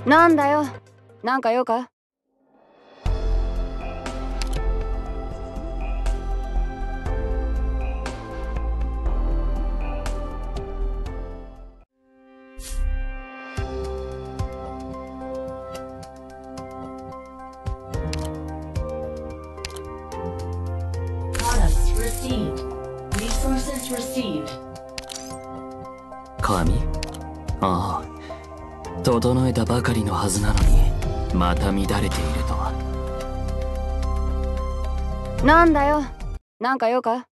なんだよ、なんか用か？ 神？ああ、整えたばかりのはずなのにまた乱れているとは。 なんだよ、なんか用か？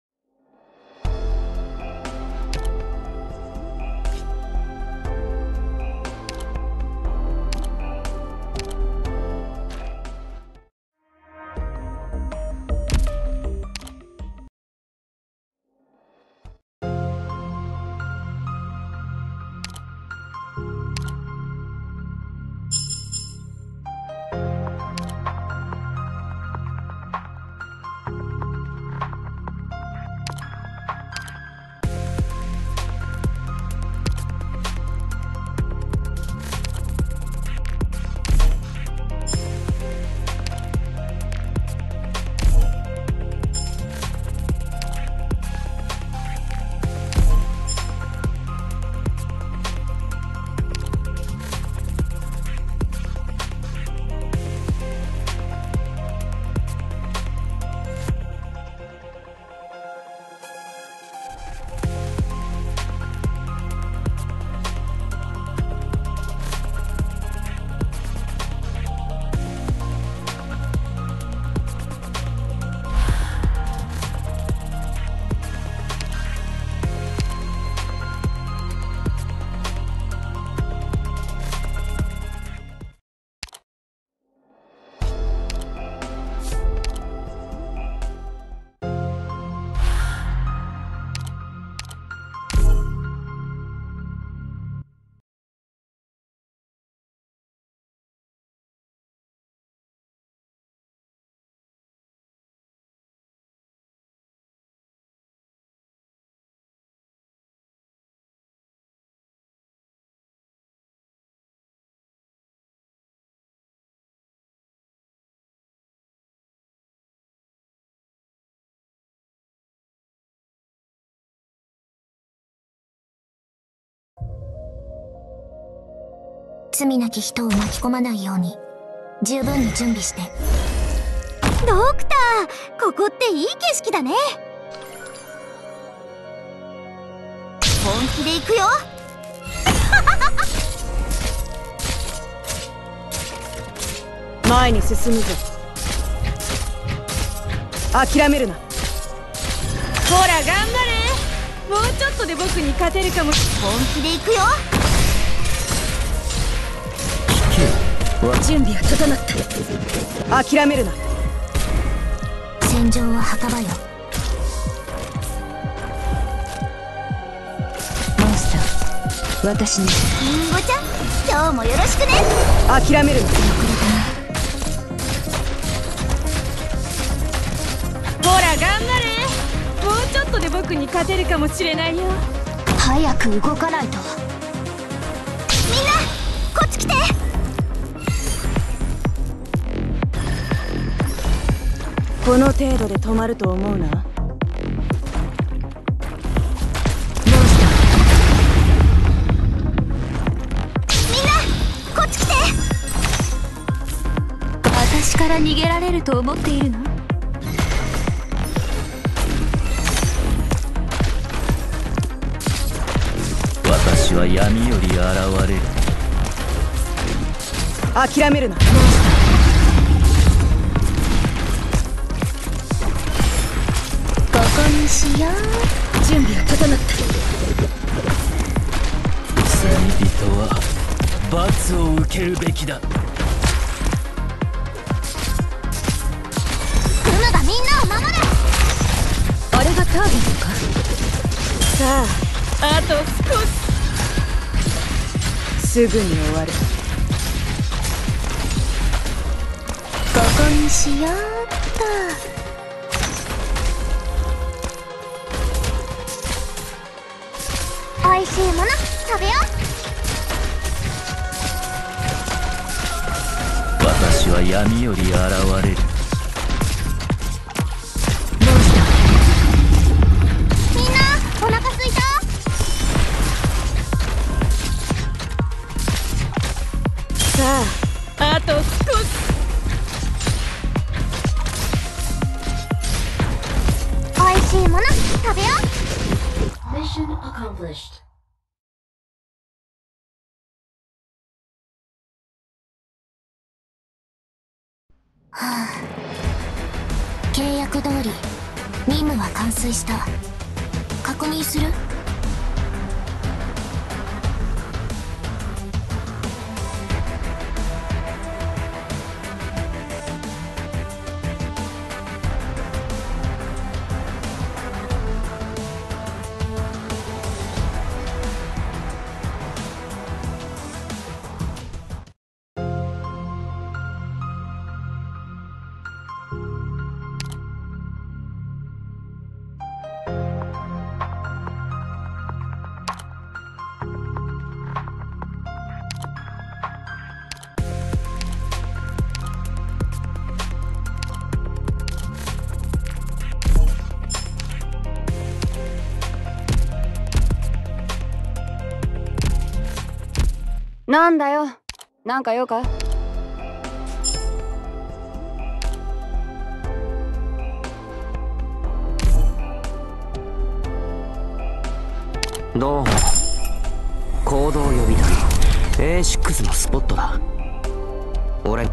罪なき人を巻き込まないように十分に準備して。 ドクター、ここっていい景色だね。本気で行くよ。 前に進むぞ。諦めるな。ほら頑張れ。もうちょっとで僕に勝てるかも。 本気で行くよ。 準備は整った。諦めるな。 戦場は墓場よ。 モンスター、私に。 リンゴちゃん、今日もよろしくね。 諦めるな。ほら頑張れ。もうちょっとで僕に勝てるかもしれないよ。 早く動かないと。 みんなこっち来て。 この程度で止まると思うな。モンスター、みんなこっち来て。 私から逃げられると思っているの？ 私は闇より現れる。 諦めるな。 ここにしよう。 準備は整った。 罪人は罰を受けるべきだ。 クムがみんなを守る。 あれがターゲットか。さあ、あと少し。すぐに終わる。 ここにしようっと。 美味しいもの食べよう。 私は闇より現れる。 どうした？ みんなお腹すいた？ さああと少し。 おいしいもの食べよう。 契約通り任務は完遂した。確認する？ なんだよ、なんか用か？ どうも。行動予備団 A6 のスポットだ。俺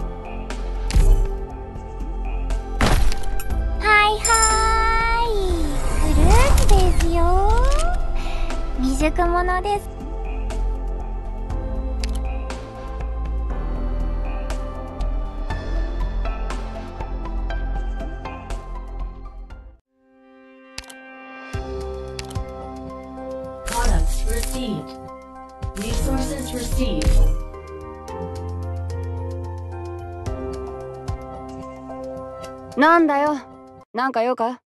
はいはーい、フルーツですよ。未熟者です。 なんだよ、なんか用か？